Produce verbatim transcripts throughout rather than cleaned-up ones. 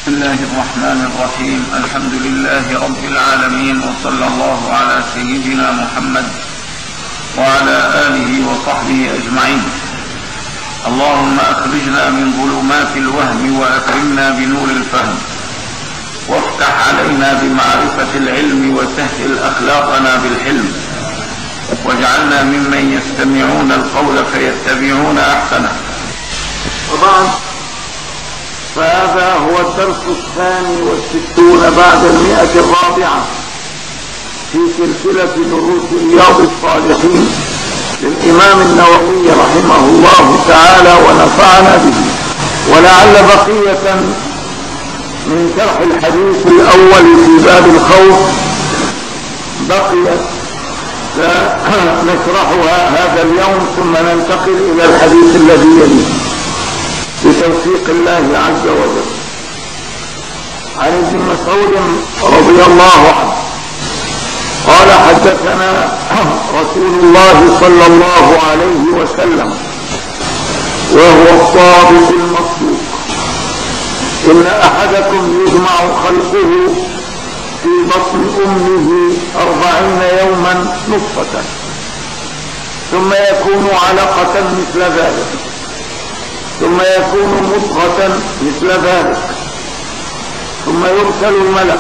بسم الله الرحمن الرحيم. الحمد لله رب العالمين، وصلى الله على سيدنا محمد وعلى آله وصحبه أجمعين. اللهم أخرجنا من ظلمات الوهم وأكرمنا بنور الفهم، وافتح علينا بمعرفة العلم، وسهل أخلاقنا بالحلم، واجعلنا ممن يستمعون القول فيتبعون أحسنه. وبعد، فهذا هو الدرس الثاني والستون بعد المئة الرابعة في سلسلة دروس رياض الصالحين للإمام النووي رحمه الله تعالى ونفعنا به. ولعل بقية من شرح الحديث الأول في باب الخوف بقيت نشرحها هذا اليوم، ثم ننتقل إلى الحديث الذي يليه بتوفيق الله عز وجل. عن ابن مسعود رضي الله عنه قال: حدثنا رسول الله صلى الله عليه وسلم وهو الصادق المصدوق: إن أحدكم يجمع خلقه في بطن أمه أربعين يوما نطفة، ثم يكون علقة مثل ذلك، ثم يكون مضغة مثل ذلك، ثم يرسل الملك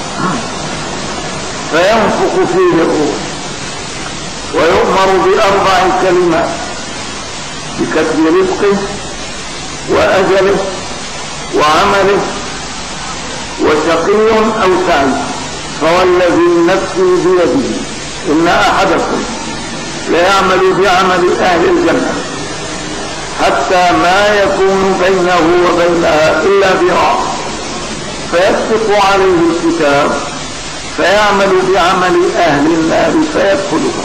فينفخ فيه الروح، ويؤمر بأربع كلمات: بكتب رزقه وأجله وعمله وشقي أو سعيد. فوالذي نفسي بيده إن أحدكم ليعمل بعمل أهل الجنة حتى ما يكون بينه وبينها إلا ذراع، فيسبق عليه الكتاب فيعمل بعمل أهل النار فيدخلها.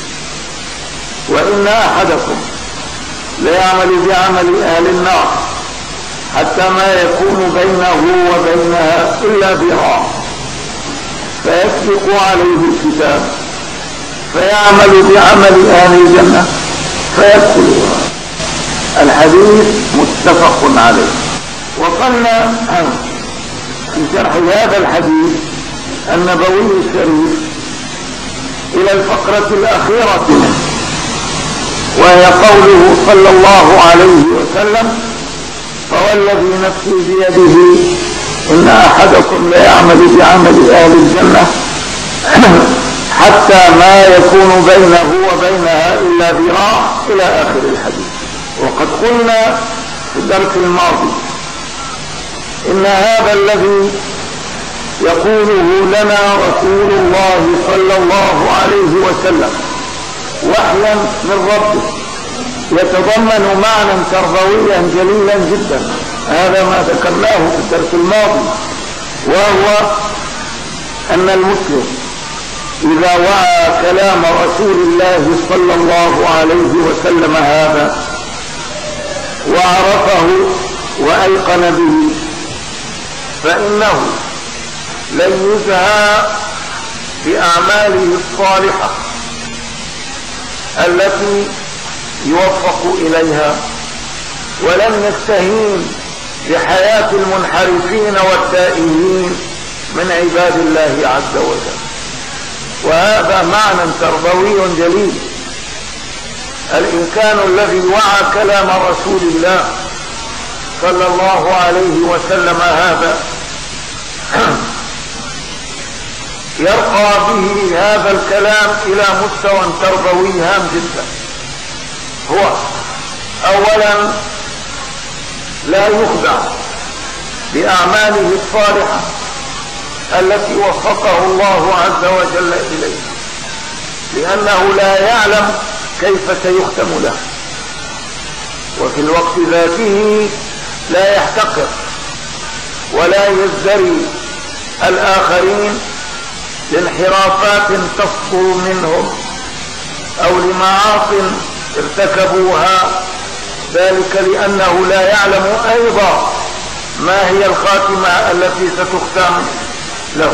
وإن أحدكم ليعمل بعمل أهل النار حتى ما يكون بينه وبينها إلا ذراع، فيسبق عليه الكتاب فيعمل بعمل أهل الجنة فيدخلها. الحديث متفق عليه. وصلنا في شرح هذا الحديث النبوي الشريف إلى الفقرة الأخيرة منه، وهي قوله صلى الله عليه وسلم: فوالذي نفسي بيده إن أحدكم ليعمل بعمل أهل الجنة حتى ما يكون بينه وبينها إلا ذراع، إلى آخر الحديث. وقد قلنا في الدرس الماضي إن هذا الذي يقوله لنا رسول الله صلى الله عليه وسلم وحيا من ربه يتضمن معنى تربويا جليلا جدا. هذا ما ذكرناه في الدرس الماضي، وهو أن المسلم إذا وعى كلام رسول الله صلى الله عليه وسلم هذا وعرفه وأيقن به، فإنه لن يزهى بأعماله الصالحة التي يوفق إليها، ولن يستهين بحياة المنحرفين والتائهين من عباد الله عز وجل. وهذا معنى تربوي جليل. الإنسان الذي وعى كلام رسول الله صلى الله عليه وسلم هذا يرقى به هذا الكلام إلى مستوى تربوي هام جدا. هو أولا لا يخدع بأعماله الصالحة التي وفقه الله عز وجل إليه، لأنه لا يعلم كيف سيختم له، وفي الوقت ذاته لا يحتقر ولا يزدري الآخرين لانحرافات تصدر منهم أو لمعاصٍ ارتكبوها، ذلك لأنه لا يعلم أيضا ما هي الخاتمة التي ستختم له.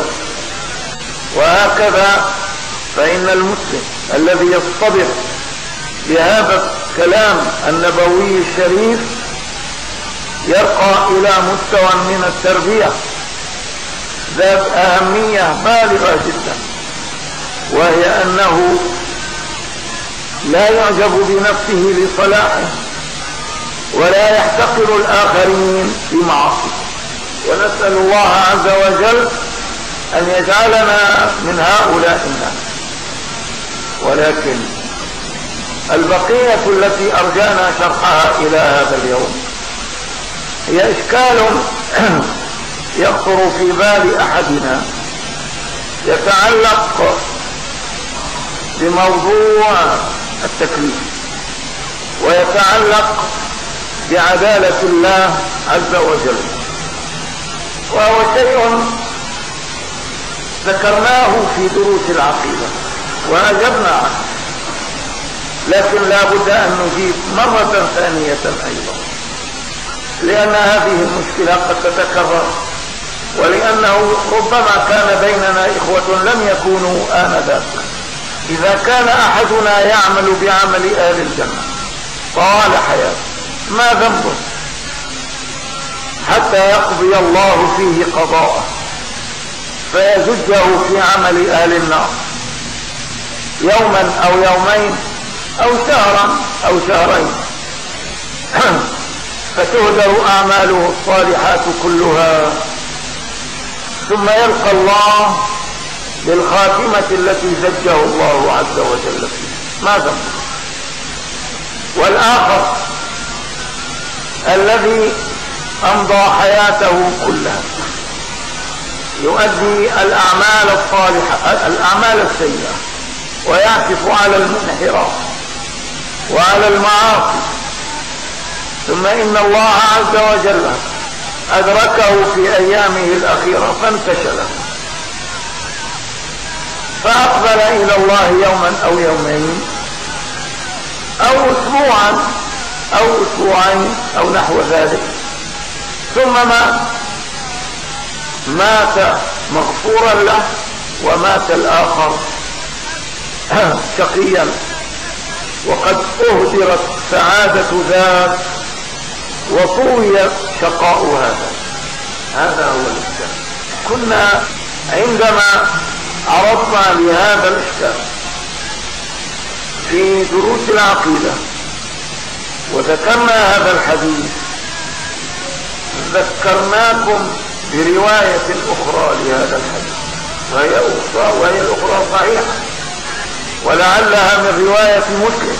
وهكذا فإن المسلم الذي يصطدق بهذا الكلام النبوي الشريف يرقى إلى مستوى من التربية ذات أهمية بالغة جدا، وهي أنه لا يعجب بنفسه لصلاحه ولا يحتقر الآخرين بمعاصيه. ونسأل الله عز وجل أن يجعلنا من هؤلاء الناس. ولكن البقية التي أرجعنا شرحها إلى هذا اليوم هي إشكال يخطر في بال أحدنا يتعلق بموضوع التكليف، ويتعلق بعدالة الله عز وجل، وهو شيء ذكرناه في دروس العقيدة وأجبنا عنه، لكن لا بد أن نجيب مرة ثانية أيضا، لأن هذه المشكلة قد تتكرر، ولأنه ربما كان بيننا إخوة لم يكونوا آنذاك. إذا كان أحدنا يعمل بعمل أهل الجنة طوال حياته ما ذنبه حتى يقضي الله فيه قضاءه فيزجه في عمل أهل النار يوما أو يومين أو شهرا أو شهرين فتهدر أعماله الصالحات كلها، ثم يلقى الله بالخاتمة التي زجه الله عز وجل فيه. ما ذنبه؟ والآخر الذي أمضى حياته كلها يؤدي الأعمال الصالحة الأعمال السيئة ويعكف على المنحراف وعلى المعاصي، ثم إن الله عز وجل أدركه في أيامه الأخيرة فانتشله فأقبل إلى الله يوما أو يومين أو أسبوعا أو أسبوعين أو نحو ذلك، ثم مات مات مغفورا له، ومات الآخر شقيا وقد أهدرت سعادة ذاك وطوي شقاء هذا. هذا هو الإشكال. كنا عندما عرضنا لهذا الإشكال في دروس العقيدة وذكرنا هذا الحديث ذكرناكم برواية أخرى لهذا الحديث، وهي أخرى وهي الأخرى صحيحة، ولعلها من رواية مسلم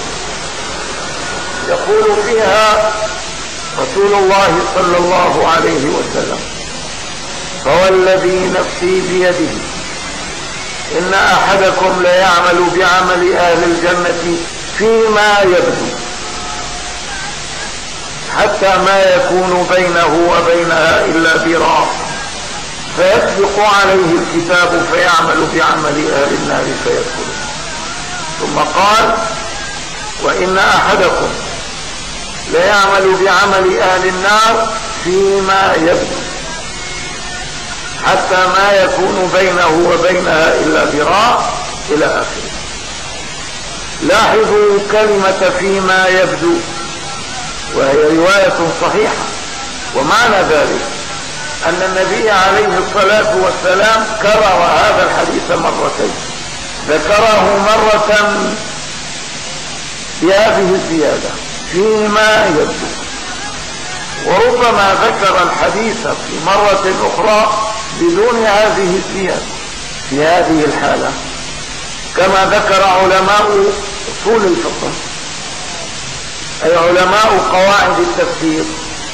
يقول فيها رسول الله صلى الله عليه وسلم: فوالذي نفسي بيده إن أحدكم ليعمل بعمل أهل الجنة فيما يبدو حتى ما يكون بينه وبينها إلا ذراع، فيسبق عليه الكتاب فيعمل بعمل أهل النار فيدخل. ثم قال: وإن أحدكم ليعمل بعمل أهل النار فيما يبدو حتى ما يكون بينه وبينها إلا ذراع إلى آخره. لاحظوا كلمة فيما يبدو، وهي رواية صحيحة، ومعنى ذلك أن النبي عليه الصلاة والسلام كرر هذا الحديث مرتين، ذكره مرة بهذه الزيادة فيما يبدو، وربما ذكر الحديث في مرة أخرى بدون هذه الزيادة في هذه الحالة، كما ذكر علماء أصول الفقه أي علماء قواعد التفسير.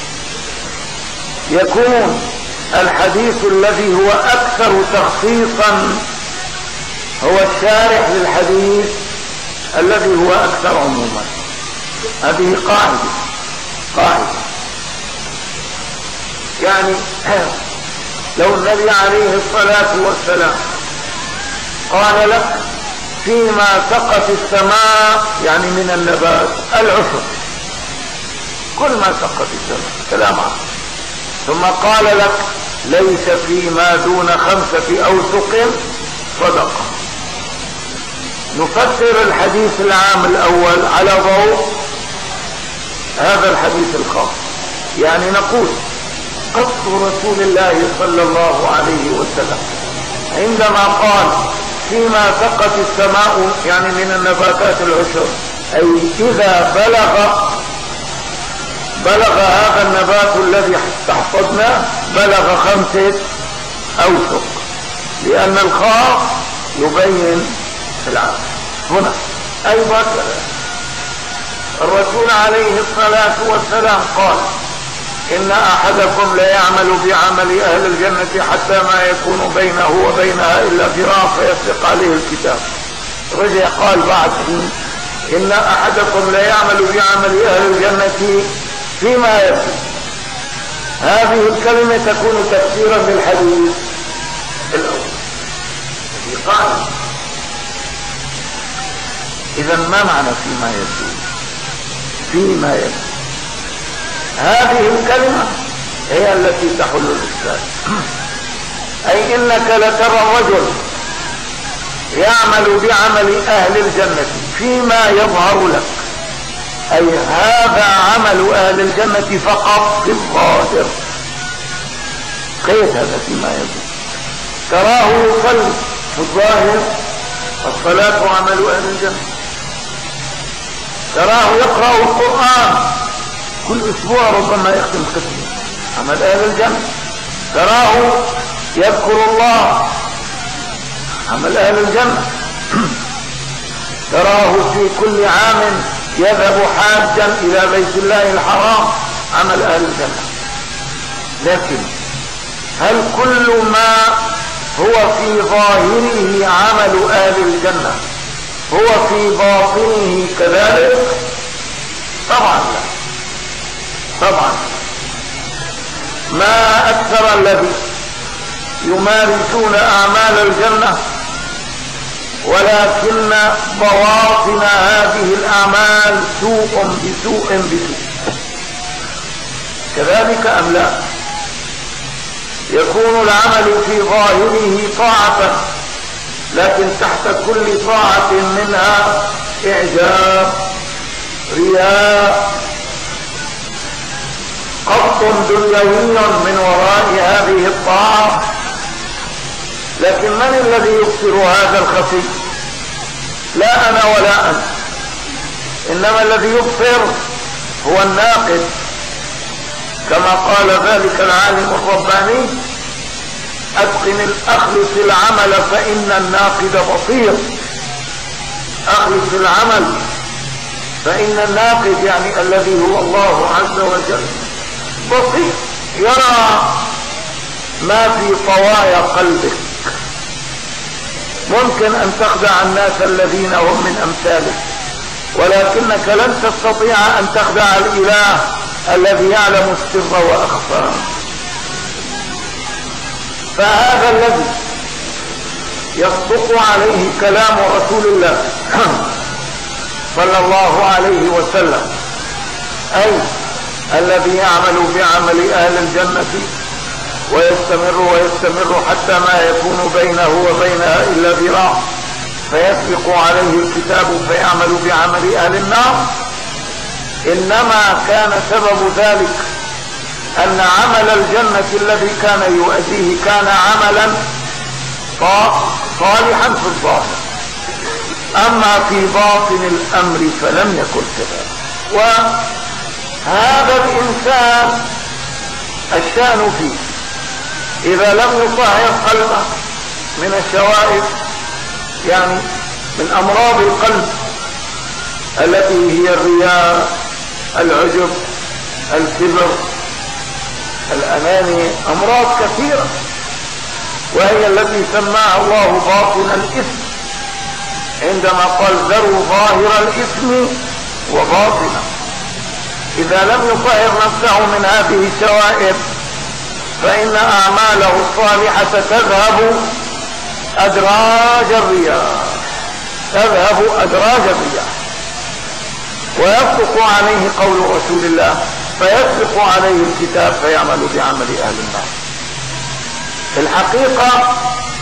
يكون الحديث الذي هو أكثر تخصيصا هو الشارح للحديث الذي هو أكثر عموما. هذه قاعدة قاعدة يعني لو النبي عليه الصلاة والسلام قال لك فيما سقت السماء يعني من النبات العشر، كل ما سقط السماء كلام عام، ثم قال لك ليس فيما دون خمسة أوسق صدقة، نفسر الحديث العام الأول على ضوء هذا الحديث الخاص، يعني نقول قصد رسول الله صلى الله عليه وسلم عندما قال فيما سقت السماء يعني من النباتات العشر، أي إذا بلغ بلغ هذا النبات الذي استحفظناه بلغ خمسة أوسق، لأن الخاص يبين العام. هنا أيضا الرسول عليه الصلاة والسلام قال إن أحدكم لا يعمل بعمل أهل الجنة حتى ما يكون بينه وبينها إلا ذراع فيسبق عليه الكتاب. رجع قال بعد إن أحدكم لا يعمل بعمل أهل الجنة فيما يكون. هذه الكلمة تكون تفسيرا للحديث الأول في قائل. إذا ما معنى فيما يكون؟ فيما يكون هذه الكلمة هي التي تحل الإشكال. أي إنك لترى الرجل يعمل بعمل أهل الجنة فيما يظهر لك، أي هذا عمل أهل الجنة فقط في الظاهر. كيف هذا فيما يظهر؟ تراه يصلي في الظاهر، الصلاة عمل أهل الجنة. تراه يقرأ القرآن كل أسبوع ربما يختم ختمه، عمل أهل الجنة. تراه يذكر الله، عمل أهل الجنة. تراه في كل عام يذهب حاجا إلى بيت الله الحرام، عمل أهل الجنة. لكن هل كل ما هو في ظاهره عمل أهل الجنة هو في باطنه كذلك؟ طبعا لا، طبعا. ما أكثر الذي يمارسون أعمال الجنة ولكن بواطن هذه الأعمال سوء بسوء بسوء، كذلك أم لا؟ يكون العمل في ظاهره طاعة، لكن تحت كل طاعة منها إعجاب، رياء، قصد دنيوي من وراء هذه الطاعة. لكن من الذي يبصر هذا الخفي؟ لا أنا ولا أنت، إنما الذي يبصر هو الناقد، كما قال ذلك العالم الرباني: أتقن الأخلص العمل فإن الناقد بصير. أخلص العمل فإن الناقد يعني الذي هو الله عز وجل بصير، يرى ما في طوايا قلبك. ممكن أن تخدع الناس الذين هم من أمثالك، ولكنك لن تستطيع أن تخدع الإله الذي يعلم السر وأخفى. فهذا الذي يصدق عليه كلام رسول الله صلى الله عليه وسلم، أي الذي يعمل بعمل أهل الجنة ويستمر ويستمر حتى ما يكون بينه وبينها إلا ذراع فيسبق عليه الكتاب فيعمل بعمل أهل النار. إنما كان سبب ذلك أن عمل الجنة الذي كان يؤديه كان عملا صالحا في الظاهر، أما في باطن الأمر فلم يكن كذلك. وهذا الإنسان الشأن فيه إذا لم يطهر قلبه من الشوائب، يعني من أمراض القلب التي هي الرياء، العجب، الكبر، الأناني، أمراض كثيرة، وهي التي سماها الله باطن الإثم عندما قال: ذروا ظاهر الإثم وباطنه. إذا لم يطهر نفسه من هذه الشوائب فإن أعماله الصالحة تذهب أدراج الرياح، تذهب أدراج الرياح، ويصدق عليه قول رسول الله: فيسبق عليه الكتاب فيعمل بعمل أهل النار. في الحقيقة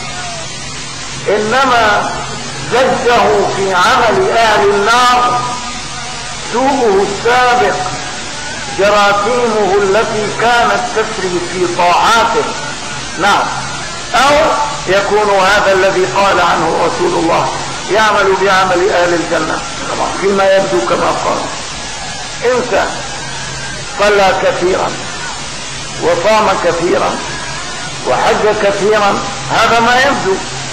إنما زجه في عمل أهل النار سوءه السابق جراثيمه التي كانت تسري في طاعاته. نعم. أو يكون هذا الذي قال عنه رسول الله يعمل بعمل أهل الجنة فيما يبدو كما قال. إنسان صلى كثيرا وصام كثيرا وحج كثيرا، هذا ما يبدو،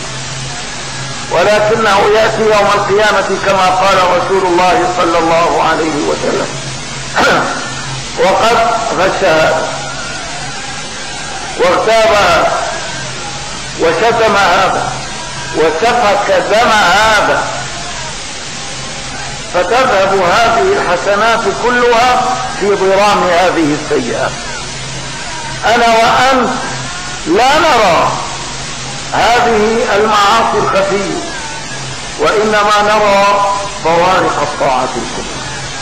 ولكنه يأتي يوم القيامة كما قال رسول الله صلى الله عليه وسلم وقد غشها واغتابها وشتم هذا وسفك دم هذا، فتذهب هذه الحسنات كلها في ضرام هذه السيئات. أنا وأنت لا نرى هذه المعاصي الخفية، وإنما نرى فوارق الطاعة الكبرى.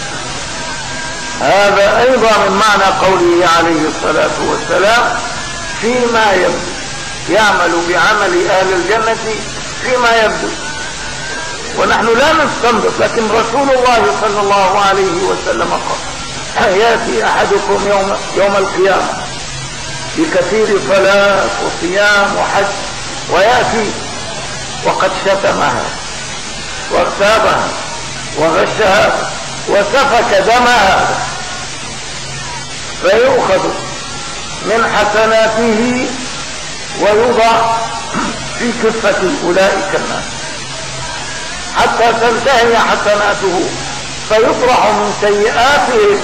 هذا أيضا من معنى قوله عليه الصلاة والسلام فيما يبدو، يعمل بعمل أهل الجنة فيما يبدو. ونحن لا نستنبط، لكن رسول الله صلى الله عليه وسلم قال يأتي أحدكم يوم, يوم القيامة بكثير صلاة وصيام وحج، ويأتي وقد شتمها واغتابها وغشها وسفك دمها، فيؤخذ من حسناته ويوضع في كفة أولئك الناس حتى تنتهي حسناته، فيطرح من سيئاته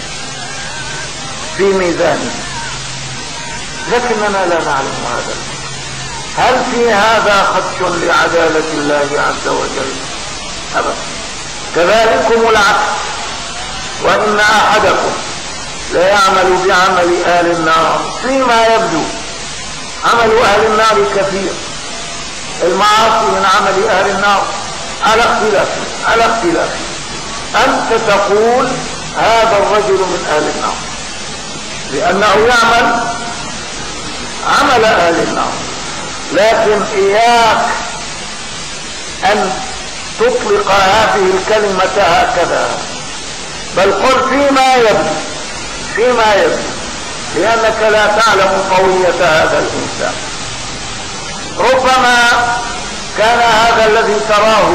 في ميزانه. لكننا لا نعلم هذا. هل في هذا خدش لعدالة الله عز وجل؟ أبدا. كذلكم العكس، وإن أحدكم لا يعمل بعمل أهل النار فيما يبدو. عمل أهل النار كثير، المعاصي من عمل أهل النار على اختلاف على اختلاف أنت تقول هذا الرجل من أهل النار لأنه يعمل عمل أهل النار، لكن إياك أن تطلق هذه الكلمة هكذا، بل قل فيما يبدو فيما يبدو لأنك لا تعلم قوية هذا الإنسان. ربما كان هذا الذي تراه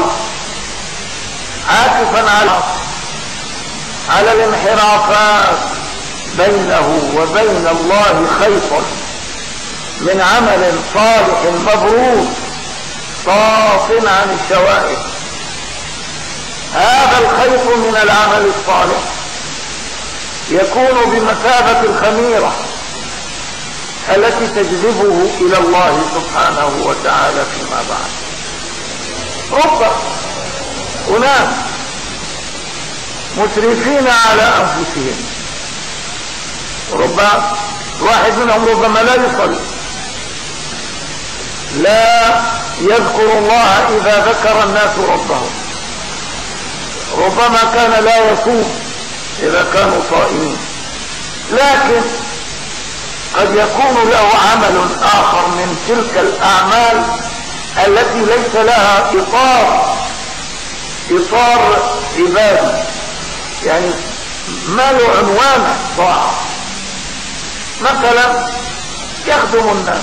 عاكفا على على الانحرافات بينه وبين الله خيط من عمل صالح مبرور صاف عن الشوائب. هذا الخيط من العمل الصالح يكون بمثابة الخميرة التي تجذبه إلى الله سبحانه وتعالى فيما بعد. رب أناس مسرفين على أنفسهم، رب واحد منهم ربما لا يصلي، لا يذكر الله إذا ذكر الناس ربهم، ربما كان لا يصوم إذا كانوا صائمين، لكن قد يكون له عمل آخر من تلك الأعمال التي ليس لها إطار إطار عبادي، يعني ما له عنوان طاعة. مثلا يخدم الناس،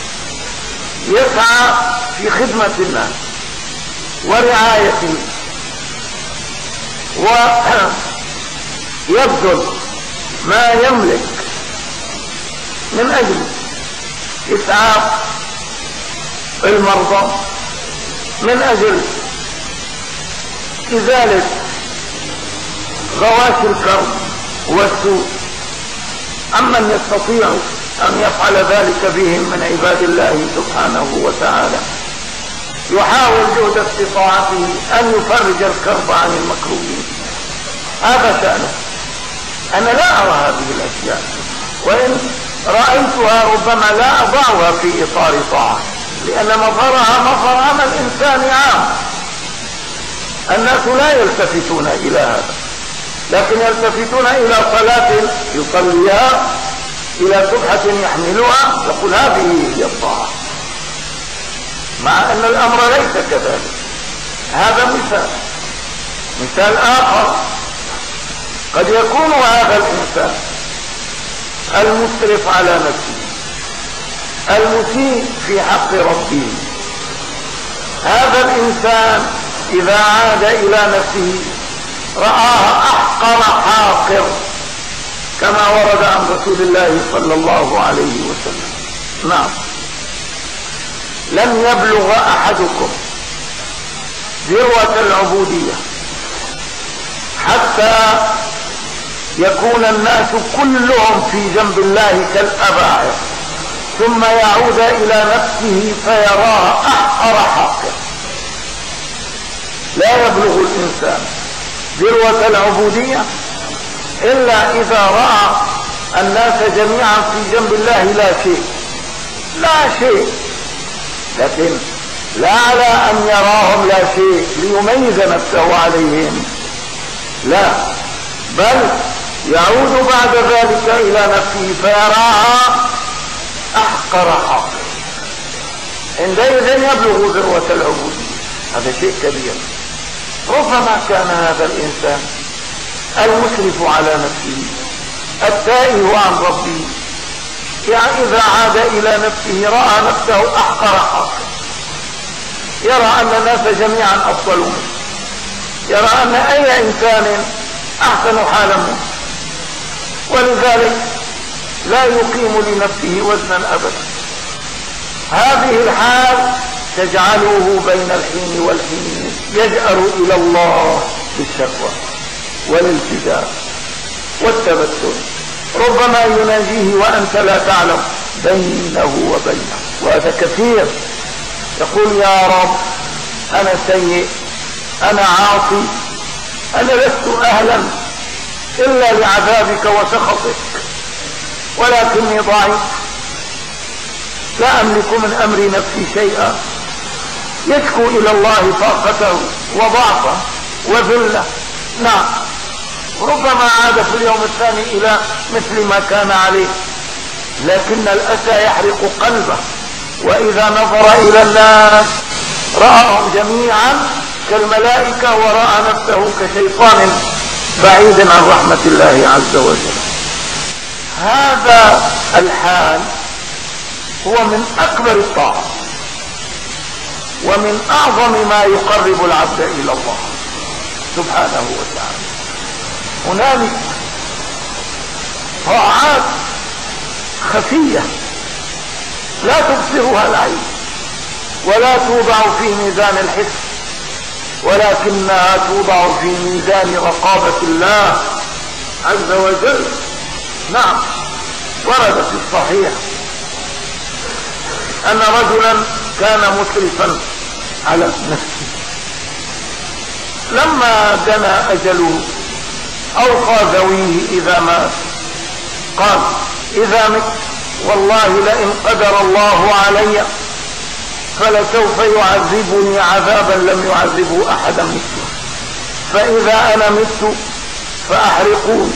يسعى في خدمة الناس ورعايتهم، ويبذل ما يملك من أجل إسعاف المرضى، من أجل إزالة غواش الكرب والسوء. أمن يستطيع أن يفعل ذلك بهم من عباد الله سبحانه وتعالى، يحاول جهد استطاعته أن يفرج الكرب عن المكروبين، هذا شأنه. أنا لا أرى هذه الأشياء، وإن رأيتها ربما لا أضعها في إطار طاعة، لأن مظهرها مظهر عمل إنساني عام. الناس لا يلتفتون إلى هذا، لكن يلتفتون إلى صلاة يصليها، إلى سبحة يحملها، يقول هذه هي الطاعة، مع أن الأمر ليس كذلك. هذا مثال. مثال آخر قد يكون هذا الإنسان المسرف على نفسه المسيء في حق ربه، هذا الإنسان إذا عاد إلى نفسه رآها أحقر حاقر، كما ورد عن رسول الله صلى الله عليه وسلم. نعم، لن يبلغ أحدكم ذروة العبودية حتى يكون الناس كلهم في جنب الله كالأباعر، ثم يعود إلى نفسه فيراها أحقر حاقر. لا يبلغ الإنسان ذروة العبودية إلا إذا رأى الناس جميعا في جنب الله لا شيء لا شيء، لكن لا على أن يراهم لا شيء ليميز نفسه عليهم، لا، بل يعود بعد ذلك إلى نفسه فيراها أحقر حاقر. عندئذ يبلغ ذروة العبودية. هذا شيء كبير. ربما كان هذا الإنسان المسرف على نفسه التائه عن ربه، يعني إذا عاد إلى نفسه رأى نفسه أحقر حاقر، يرى أن الناس جميعا أفضل منه، يرى أن أي إنسان أحسن حالا منه، ولذلك لا يقيم لنفسه وزنا أبدا. هذه الحال تجعله بين الحين والحين يجأر إلى الله بالشكوى والالتجاء والتبتل، ربما يناجيه وأنت لا تعلم بينه وبينه، وهذا كثير. يقول يا رب أنا سيء، أنا عاصي، أنا لست أهلا إلا لعذابك وسخطك، ولكني ضعيف لا أملك من أمر نفسي شيئا. يشكو إلى الله طاقته وضعفه وذله. نعم، ربما عاد في اليوم الثاني إلى مثل ما كان عليه، لكن الأسى يحرق قلبه، وإذا نظر إلى الناس رآهم جميعا كالملائكة ورأى نفسه كشيطان بعيد عن رحمة الله عز وجل. هذا الحال هو من أكبر الطاعات ومن أعظم ما يقرب العبد إلى الله سبحانه وتعالى. هنالك طاعات خفية لا تبصرها العين ولا توضع في ميزان الحس، ولكنها توضع في ميزان رقابة الله عز وجل. نعم، ورد في الصحيح أن رجلا كان مسرفا على نفسه، لما دنا أجله أوصى ذويه إذا مات قال إذا مت والله لئن قدر الله علي فلسوف يعذبني عذابا لم يعذبه أحدا مثله، فإذا أنا مت فأحرقوني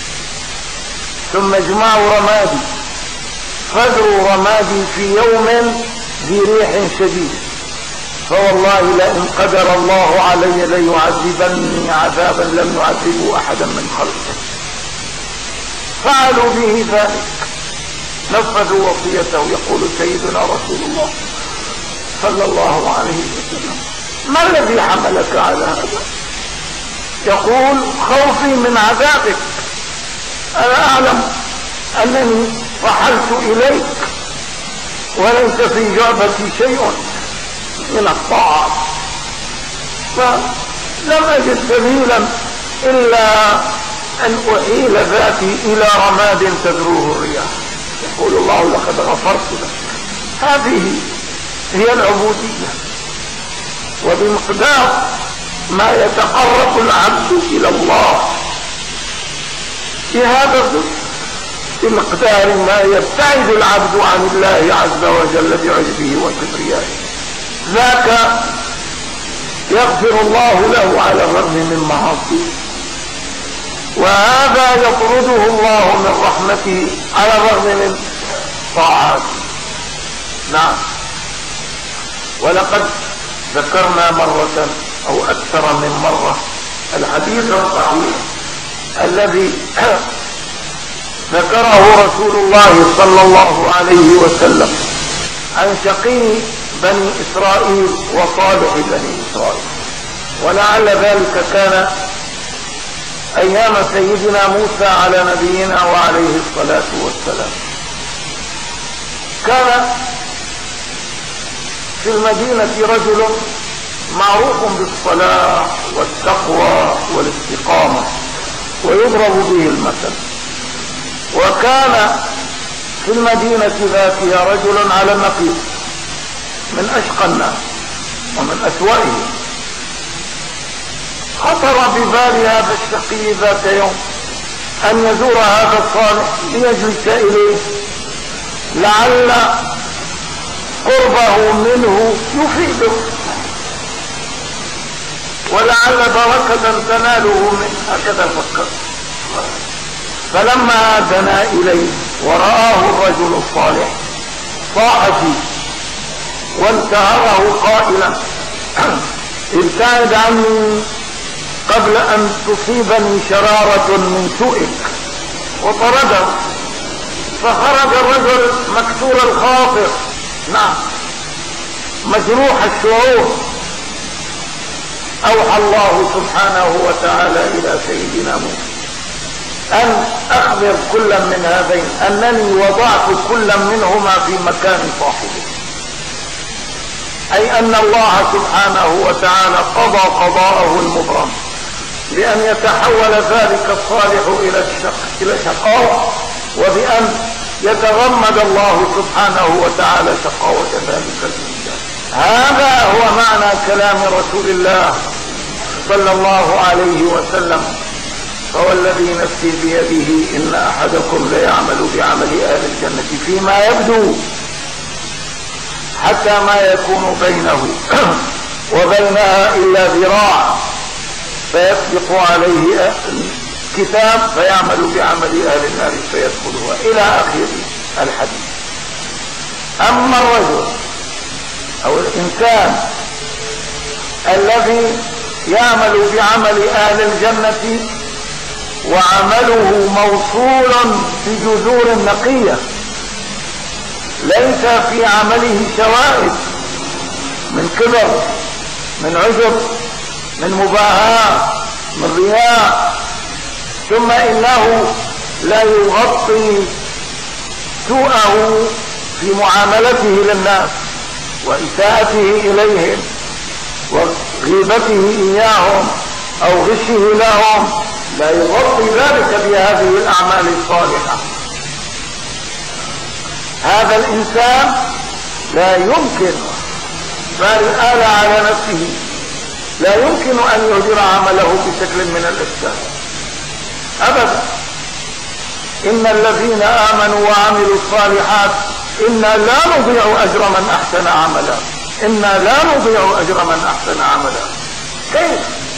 ثم اجمعوا رمادي فذروا رمادي في يوم ذي ريح شديد، فوالله لئن قدر الله علي ليعذبني عذابا لم يعذبه أحدا من خلقه. فعلوا به ذلك، نفذوا وصيته. يقول سيدنا رسول الله صلى الله عليه وسلم ما الذي حملك على هذا؟ يقول خوفي من عذابك، أنا أعلم أنني رحلت إليك وليس في جعبتي شيء من الطاعات، فلم أجد سبيلا إلا أن أحيل ذاتي إلى رماد تذروه الرياح. يقول الله لقد غفرت لك. هذه هي العبودية، وبمقدار ما يتقرب العبد إلى الله بهذا بمقدار ما يبتعد العبد عن الله عز وجل بعجبه وكبريائه، ذاك يغفر الله له على الرغم من معاصيه، وهذا يطرده الله من رحمته على الرغم من طاعاته. نعم، ولقد ذكرنا مرة أو أكثر من مرة الحديث الصحيح الذي ذكره رسول الله صلى الله عليه وسلم عن شقي بني إسرائيل وصالح بني إسرائيل، ولعل ذلك كان أيام سيدنا موسى على نبينا وعليه الصلاة والسلام. كان في المدينة رجل معروف بالصلاة والتقوى والاستقامة ويضرب به المثل، وكان في المدينة ذاتها رجل على النقيض من أشقى الناس ومن أسوأهم. خطر ببال هذا الشقي ذات يوم أن يزور هذا الصالح ليجلس إليه، لعل قربه منه يفيده ولعل بركة تناله منه، هكذا فكر. فلما دنا إليه ورآه الرجل الصالح صاح فيه وانتهره قائلا: ابتعد عني قبل أن تصيبني شرارة من سوءك، وطرده. فخرج الرجل مكسور الخاطر، نعم، مجروح الشعور. أوحى الله سبحانه وتعالى إلى سيدنا موسى أن أخبر كل من هذين أنني وضعت كل منهما في مكان صاحبه، أي أن الله سبحانه وتعالى قضى قضاءه المبرم بأن يتحول ذلك الصالح إلى إلى شقاوة، وبأن يتغمد الله سبحانه وتعالى شقاوة ذلك الإنسان. هذا هو معنى كلام رسول الله صلى الله عليه وسلم: فوالذي نفسي بيده إن أحدكم ليعمل بعمل أهل الجنة فيما يبدو حتى ما يكون بينه وبينها إلا ذراع فيسبق عليه الكتاب فيعمل بعمل أهل النار فيدخلها، إلى آخر الحديث. أما الرجل أو الإنسان الذي يعمل بعمل أهل الجنة وعمله موصول بجذور نقية، ليس في عمله شوائب من كبر، من عجب، من مباهاة، من رياء، ثم إنه لا يغطي سوءه في معاملته للناس وإساءته إليهم وغيبته إياهم أو غشه لهم، لا يغطي ذلك بهذه الأعمال الصالحة. هذا الإنسان لا يمكن، بل آل على نفسه، لا يمكن أن يهدر عمله بشكل من الإفساد أبدا. إن الذين آمنوا وعملوا الصالحات إنا لا نضيع أجر من أحسن عملا، إنا لا نضيع أجر من أحسن عملا. كيف؟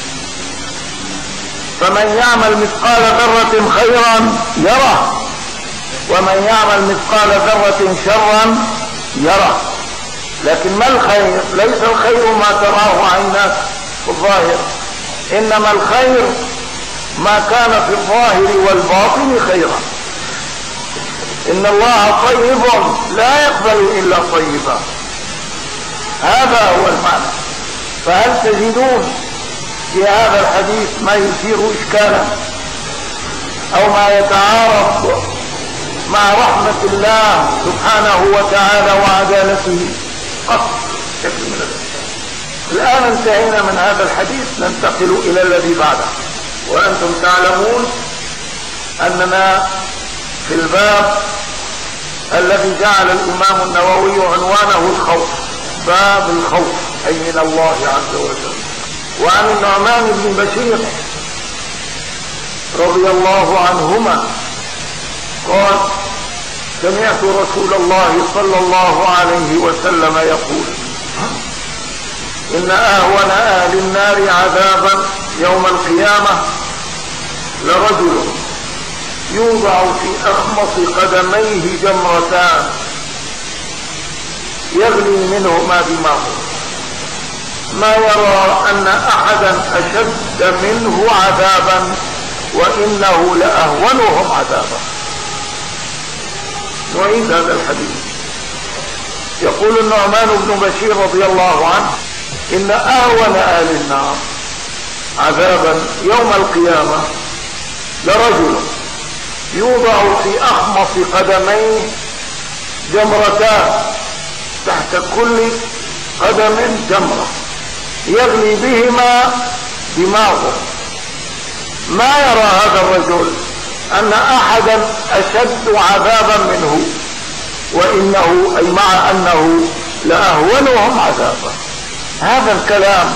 فمن يعمل مثقال ذرة خيرا يره، ومن يعمل مثقال ذرة شرا يره. لكن ما الخير؟ ليس الخير ما تراه عيناك في الظاهر، إنما الخير ما كان في الظاهر والباطن خيرا. إن الله طيب لا يقبل إلا طيبا، هذا هو المعنى. فهل تجدون في هذا الحديث ما يثير إشكالا أو ما يتعارض مع رحمة الله سبحانه وتعالى وعدالته؟ قط شكل من الأشياء. الآن انتهينا من هذا الحديث، ننتقل إلى الذي بعده. وأنتم تعلمون أننا في الباب الذي جعل الإمام النووي عنوانه الخوف، باب الخوف أي من الله عز وجل. وعن النعمان بن بشير رضي الله عنهما قال: سمعت رسول الله صلى الله عليه وسلم يقول: إن أهون أهل النار عذابا يوم القيامة لرجل يوضع في أخمص قدميه جمرتان يغلي منهما دماغه، ما يرى أن أحدا أشد منه عذابا وإنه لأهونهم عذابا. وإن هذا الحديث يقول النعمان بن بشير رضي الله عنه إن أهون أهل النار عذابا يوم القيامة لرجل يوضع في أخمص قدميه جمرتان، تحت كل قدم جمرة يغلي بهما دماغه. ما يرى هذا الرجل أن أحدا أشد عذابا منه، وإنه أي مع أنه لأهونهم عذابا. هذا الكلام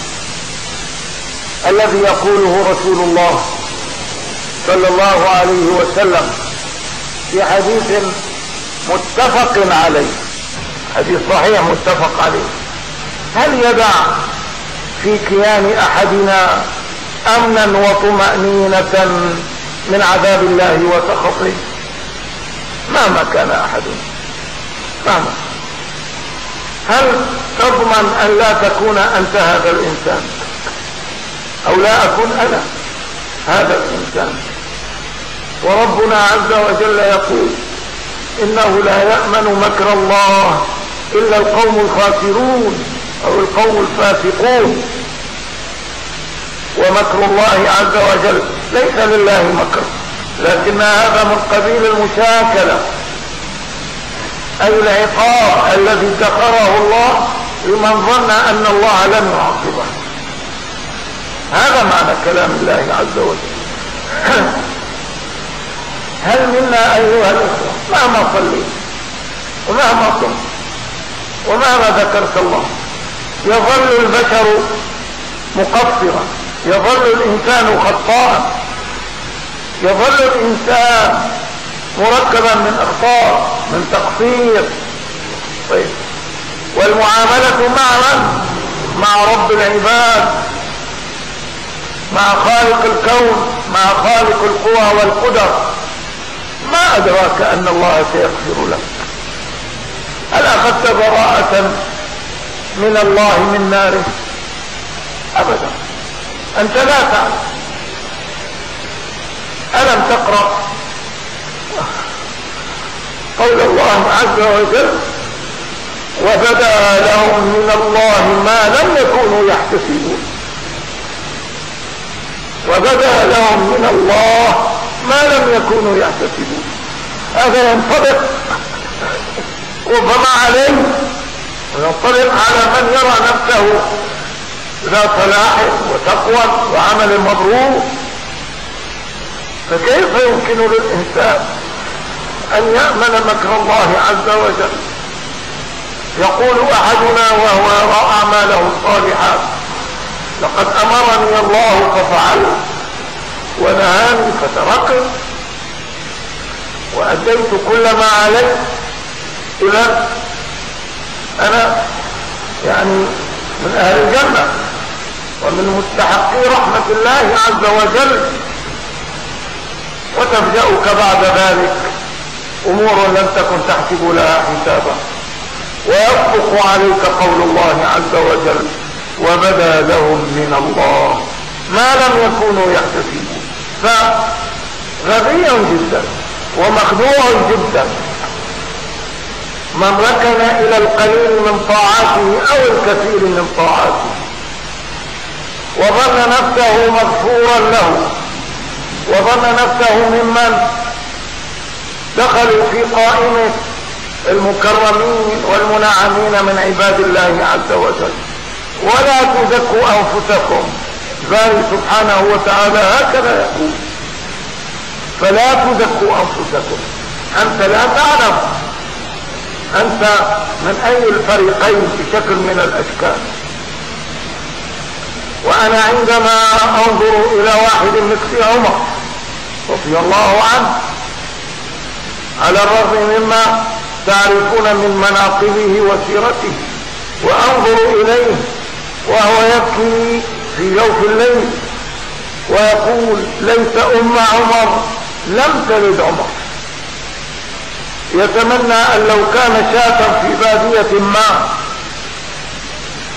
الذي يقوله رسول الله صلى الله عليه وسلم في حديث متفق عليه، حديث صحيح متفق عليه، هل يدع في كيان أحدنا أمنا وطمأنينة من عذاب الله وسخطه؟ مهما كان أحدنا، مهما. هل تضمن أن لا تكون أنت هذا الإنسان، أو لا أكون أنا هذا الإنسان؟ وربنا عز وجل يقول إنه لا يأمن مكر الله إلا القوم الخاسرون أو القوم الفاسقون. ومكر الله عز وجل ليس لله مكر، لكن هذا من قبيل المشاكلة، أي العقاب الذي ذكره الله لمن ظن أن الله لم يعاقبه. هذا معنى كلام الله عز وجل. هل منا أيها الأخوة مهما صليت ومهما صمت ومهما ذكرت الله يظل البشر مقصرا، يظل الإنسان خطاء، يظل الإنسان مركبا من أخطاء، من تقصير. طيب، والمعاملة مع من؟ مع رب العباد، مع خالق الكون، مع خالق القوى والقدر. ما أدراك أن الله سيغفر لك؟ هل أخذت براءة من الله من ناره؟ أبدا، أنت لا تعلم. ألم تقرأ قول الله عز وجل وبدا لهم من الله ما لم يكونوا يحتسبون؟ وبدا لهم من الله ما لم يكونوا يحتسبون. هذا ينطبق ربما عليه وينطبق على من يرى نفسه ذا صلاح وتقوى وعمل مبرور. فكيف يمكن للإنسان أن يأمن مكر الله عز وجل؟ يقول أحدنا وهو يرى أعماله الصالحات لقد أمرني الله ففعلت ونهاني فتركت وأديت كل ما علي، إذا أنا يعني من أهل الجنة ومن مستحقي رحمة الله عز وجل. وتفجأك بعد ذلك أمور لم تكن تحسب لها حسابا، ويطبق عليك قول الله عز وجل وبدا لهم من الله ما لم يكونوا يحتسبون. فغبي جدا ومخدوع جدا من ركن إلى القليل من طاعته أو الكثير من طاعته وظن نفسه مغفورا له، وظن نفسه ممن دخلوا في قائمة المكرمين والمنعمين من عباد الله عز وجل. ولا تزكوا أنفسكم، ذلك سبحانه وتعالى هكذا يقول فلا تزكوا أنفسكم. أنت لا تعلم أنت من أي الفريقين بشكل من الأشكال. وأنا عندما أنظر إلى واحد مثل عمر رضي الله عنه، على الرغم مما تعرفون من مناقبه وسيرته، وأنظر إليه وهو يبكي في جوف الليل ويقول ليس أم عمر لم تلد عمر، يتمنى أن لو كان شاة في بادية ما،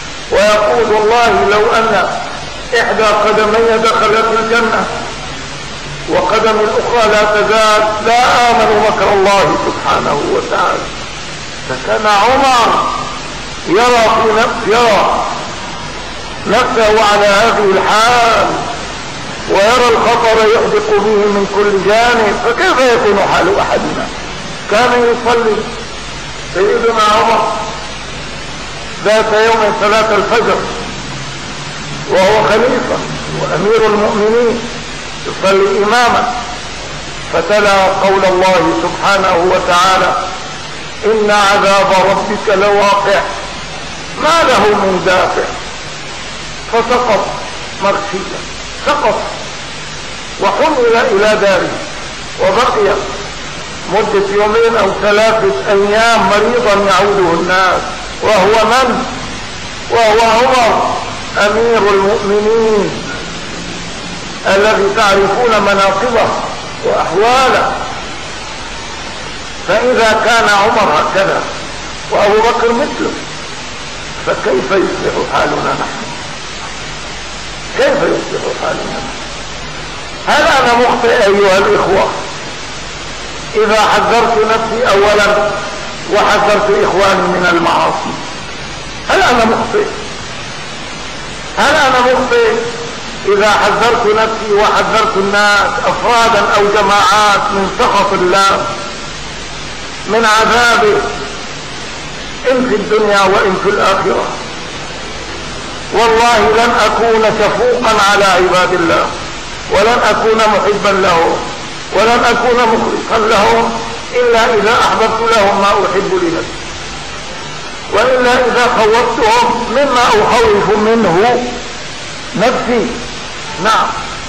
ويقول والله لو أن إحدى قدمي دخلت الجنة وقدم الأخرى لا تزال لا آمنوا مكر الله سبحانه وتعالى. فكان عمر يرى في نفسه يرى نفسه على هذه الحال، ويرى الخطر يحدق به من كل جانب، فكيف يكون حال أحدنا؟ كان يصلي سيدنا عمر ذات يوم صلاة الفجر وهو خليفة وأمير المؤمنين يصلي إماما، فتلا قول الله سبحانه وتعالى: إن عذاب ربك لواقع ما له من دافع. فسقط مرشيا، سقط وحمل إلى داره، وبقي مدة يومين أو ثلاثة أيام مريضا يعوده الناس، وهو من؟ وهو عمر أمير المؤمنين الذي تعرفون مناقبه وأحواله. فإذا كان عمر هكذا وأبو بكر مثله، فكيف يصبح حالنا نحن؟ كيف يصبح حالنا نحن؟ هل أنا مخطئ أيها الإخوة إذا حذرت نفسي أولا وحذرت إخواني من المعاصي؟ هل أنا مخطئ؟ هل أنا مخطئ إذا حذرت نفسي وحذرت الناس أفرادا أو جماعات من سخط الله، من عذابه إن في الدنيا وإن في الآخرة؟ والله لن أكون شفوقا على عباد الله، ولن أكون محبا لهم، ولن أكون مخلصا لهم إلا إذا أحببت لهم ما أحب لنفسي، وإلا إذا خوفتهم مما أخوف منه نفسي. نعم،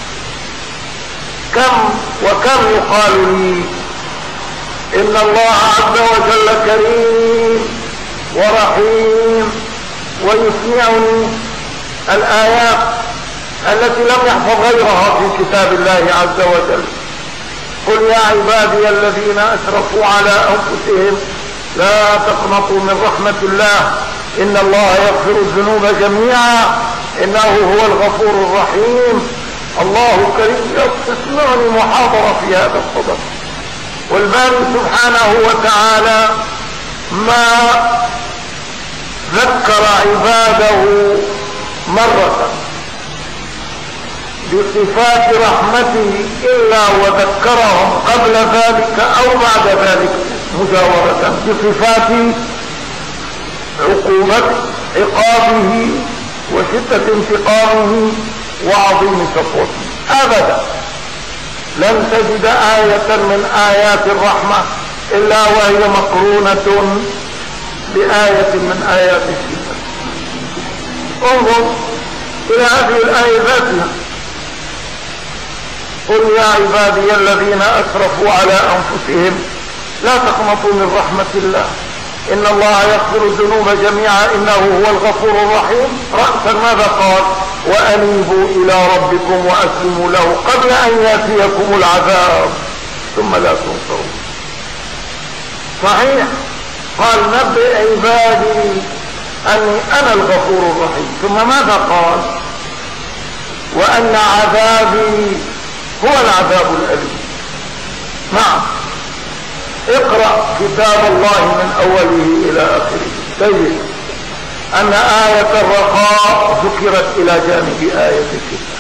كم وكم يقال لي إن الله عز وجل كريم ورحيم ويسمعني الآيات التي لم يحفظ غيرها في كتاب الله عز وجل: قل يا عبادي الذين أسرفوا على أنفسهم لا تقنطوا من رحمة الله إن الله يغفر الذنوب جميعا إنه هو الغفور الرحيم. الله كريم. اسمعني محاضرة في هذا الصدد. والباري سبحانه وتعالى ما ذكر عباده مرة بصفات رحمته إلا وذكرهم قبل ذلك أو بعد ذلك مجاورة بصفات عقوبة عقابه وشدة انتقامه وعظيم سطوته. أبدا لن تجد آية من آيات الرحمة إلا وهي مقرونة بآية من آيات الشدة. انظر إلى هذه الآية ذاتها: قل يا عبادي الذين أسرفوا على أنفسهم لا تقنطوا من رحمة الله إن الله يغفر الذنوب جميعا إنه هو الغفور الرحيم. رأسا ماذا قال؟ وأنيبوا إلى ربكم وأسلموا له قبل أن يأتيكم العذاب ثم لا تنصرون. صحيح، قال نبئ عبادي أني أنا الغفور الرحيم، ثم ماذا قال؟ وأن عذابي هو العذاب الأليم. نعم، اقرأ كتاب الله من أوله إلى آخره تجد أن آية الرخاء ذكرت إلى جانب آية الشدة،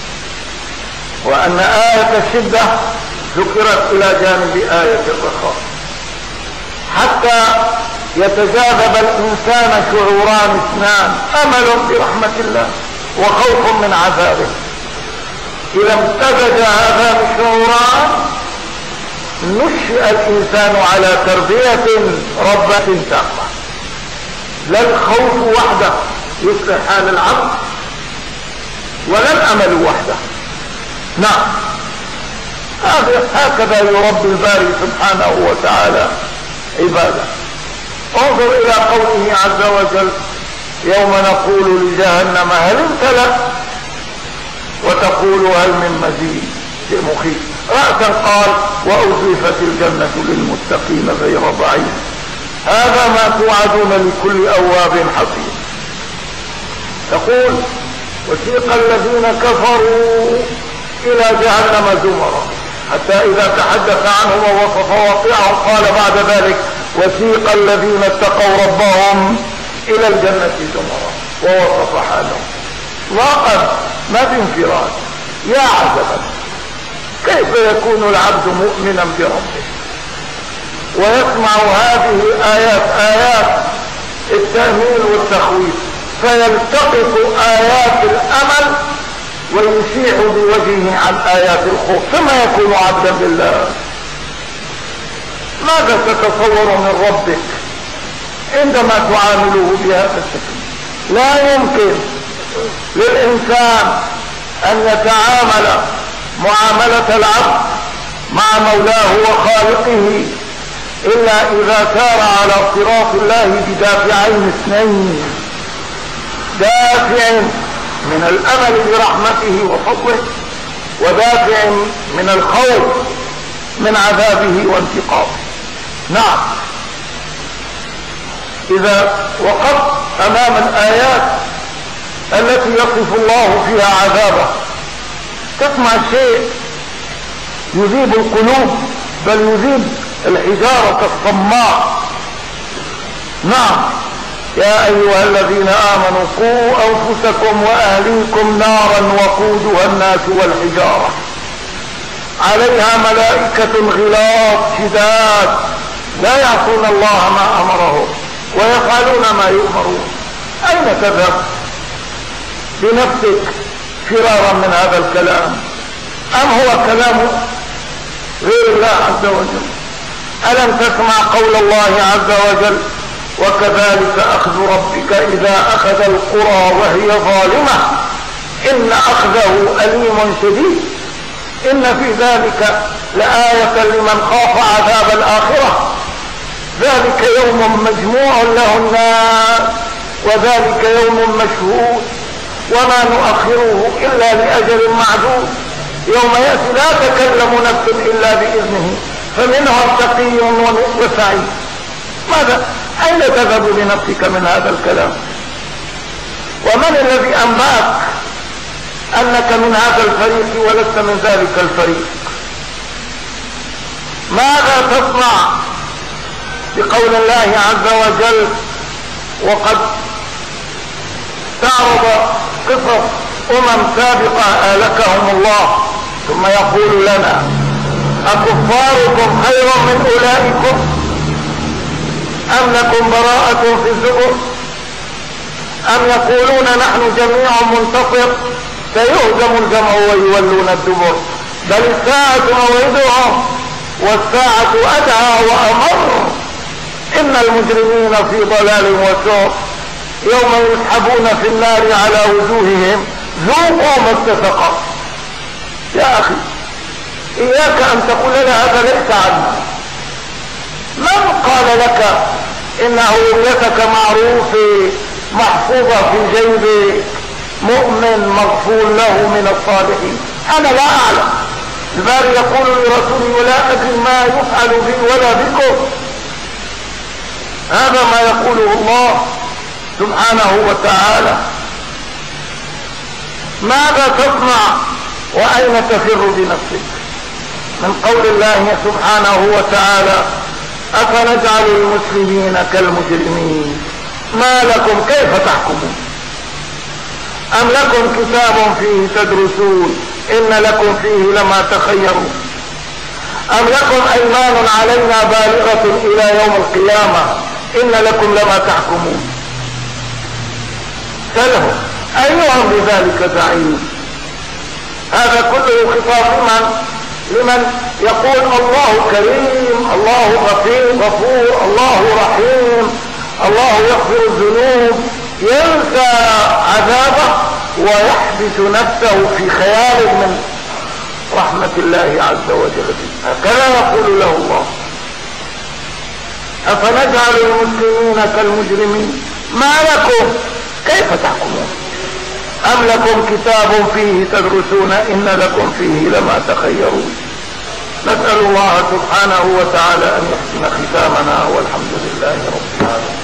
وأن آية الشدة ذكرت إلى جانب آية الرخاء، حتى يتجاذب الإنسان شعوران اثنان: أمل برحمة الله وخوف من عذابه. إذا امتزج هذان الشعوران نشأ الإنسان على تربية ربة تقوى. لا الخوف وحده يصلح حال العبد ولا الأمل وحده. نعم، هكذا يربي الباري سبحانه وتعالى عباده. انظر إلى قوله عز وجل: يوم نقول لجهنم هل امتلأت وتقول هل من مزيد. شيء مخيف. رأسا قال: وأزلفت الجنة للمتقين غير بعيد. هذا ما توعدون لكل أواب حفيظ. يقول: وسيق الذين كفروا إلى جهنم زمرا، حتى إذا تحدث عنهم ووصف واقعهم قال بعد ذلك وسيق الذين اتقوا ربهم إلى الجنة زمرا ووصف حالهم. وقد ما في انفراد. يا عجبا كيف يكون العبد مؤمنا بربه ويسمع هذه الآيات، آيات التأمين والتخويف، فيلتقط آيات الأمل ويشيع بوجهه عن آيات الخوف، ثم يكون عبدا لله. ماذا تتصور من ربك عندما تعامله بهذا الشكل؟ لا يمكن للإنسان أن يتعامل معاملة العبد مع مولاه وخالقه إلا إذا سار على صراط الله بدافعين اثنين: دافع من الأمل برحمته وفضله، ودافع من الخوف من عذابه وانتقامه. نعم، إذا وقفت أمام الآيات التي يصف الله فيها عذابه تسمع شيء يذيب القلوب، بل يذيب الحجارة الصماء. نعم: يا أيها الذين آمنوا قوا أنفسكم وأهليكم نارا وقودها الناس والحجارة عليها ملائكة غلاظ شداد لا يعصون الله ما أمرهم ويفعلون ما يؤمرون. أين تذهب بنفسك فرارا من هذا الكلام؟ أم هو كلام غير الله عز وجل؟ ألم تسمع قول الله عز وجل: وكذلك أخذ ربك إذا أخذ القرى وهي ظالمة إن أخذه أليم شديد إن في ذلك لآية لمن خاف عذاب الآخرة ذلك يوم مجموع له الناس وذلك يوم مشهود وما نؤخره إلا لأجل معدود يوم يأتي لا تكلم نفس إلا بإذنه فمنهم شقي وسعيد. ماذا؟ أين تذهب بنفسك من هذا الكلام؟ ومن الذي أنبأك أنك من هذا الفريق ولست من ذلك الفريق؟ ماذا تصنع بقول الله عز وجل وقد تعرض قصص أمم سابقة أهلكهم الله ثم يقول لنا: أكفاركم خير من أولئكم أم لكم براءة في الزبر أم يقولون نحن جميع منتصر سيهزم الجمع ويولون الدبر بل الساعة موعدهم والساعة أدهى وأمر إن المجرمين في ضلال وسعر يوم يسحبون في النار على وجوههم ذوقوا ما استسقى. يا أخي إياك أن تقول لنا هذا ليس عنا. من قال لك إن هويتك معروفة محفوظة في جيب مؤمن مغفور له من الصالحين؟ أنا لا أعلم. الباري يقول لرسوله: ولا أدري ما يفعل بي ولا بكم. هذا ما يقوله الله سبحانه وتعالى. ماذا تصنع وأين تفر بنفسك؟ من قول الله سبحانه وتعالى: أفنجعل المسلمين كالمجرمين ما لكم كيف تحكمون أم لكم كتاب فيه تدرسون إن لكم فيه لما تخيرون أم لكم أيمان علينا بالغة إلى يوم القيامة إن لكم لما تحكمون. سلهم أيهم بذلك زعيم. هذا كله خطاب من لمن يقول الله كريم، الله غفور غفور، الله رحيم، الله يغفر الذنوب، ينسى عذابه ويحبس نفسه في خيال من رحمة الله عز وجل. هكذا يقول له الله: أفنجعل المسلمين كالمجرمين ما لكم كيف تحكمون أم لكم كتاب فيه تدرسون إن لكم فيه لما تخيرون. نسأل الله سبحانه وتعالى أن يحسن ختامنا والحمد لله رب العالمين.